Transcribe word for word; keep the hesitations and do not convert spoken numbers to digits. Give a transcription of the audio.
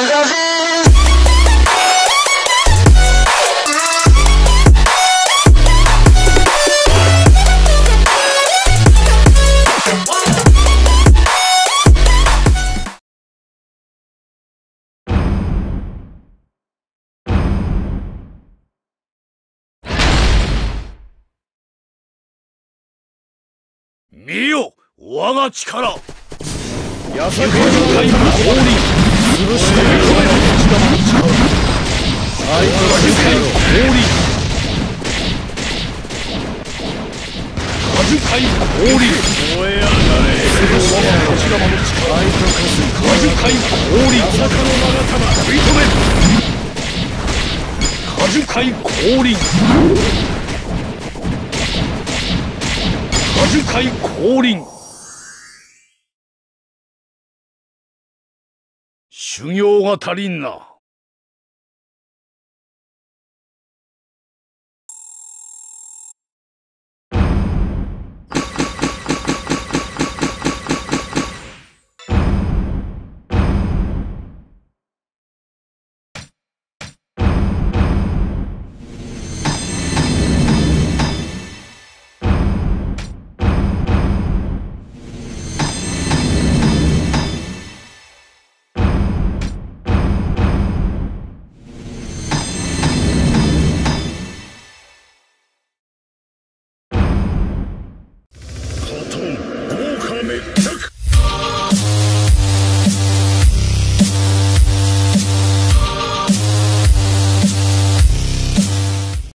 見よ我が力。 やさぐるタイム降臨。潰してみろ。内玉の力。相手は愉快降臨。 はじかい降臨。燃え上がれ。 潰してみろ。内玉の力。相手かすはじかい降臨。まさかの長玉食い止め。はじかい降臨。はじかい降臨。修行が足りんな。 豪華め